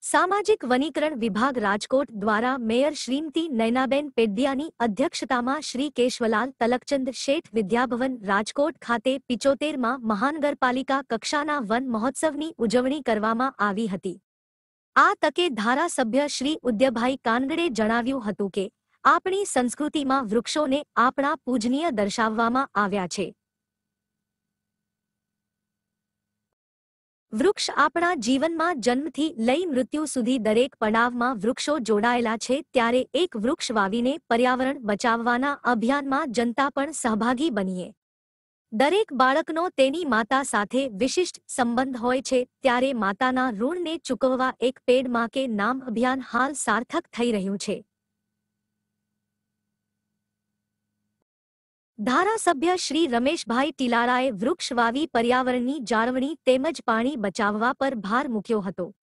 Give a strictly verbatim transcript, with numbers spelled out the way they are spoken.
સામાજિક વનીકરણ વિભાગ રાજકોટ દ્વારા મેયર શ્રીમતી નયનાબેન પેડડિયાની અધ્યક્ષતામાં શ્રી કેશવલાલ તલકચંદ શેઠ વિદ્યાભવન રાજકોટ ખાતે પિચોતેરમાં મહાનગરપાલિકા કક્ષાના વન મહોત્સવની ઉજવણી કરવામાં આવી હતી। આ તકે ધારાસભ્ય શ્રી ઉદયભાઈ કાનગડે જણાવ્યું હતું કે આપણી સંસ્કૃતિમાં વૃક્ષોને આપણા પૂજનીય દર્શાવવામાં આવ્યા છે। વૃક્ષ આપણા જીવનમાં જન્મથી લઈ મૃત્યુ સુધી દરેક પડાવમાં વૃક્ષો જોડાયેલા છે, ત્યારે એક વૃક્ષ વાવીને પર્યાવરણ બચાવવાના અભિયાનમાં જનતા પણ સહભાગી બનીએ। દરેક બાળકનો તેની માતા સાથે વિશિષ્ટ સંબંધ હોય છે, ત્યારે માતાના ઋણને ચૂકવવા એક પેડ માં કે નામ અભિયાન હાલ સાર્થક થઈ રહ્યું છે। ધારાસભ્ય શ્રી રમેશભાઈ ટીલારાએ વૃક્ષ વાવી પર્યાવરણની જાળવણી તેમજ પાણી બચાવવા પર ભાર મૂક્યો હતો।